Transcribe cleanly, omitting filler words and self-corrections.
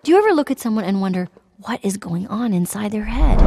Do you ever look at someone and wonder what is going on inside their head?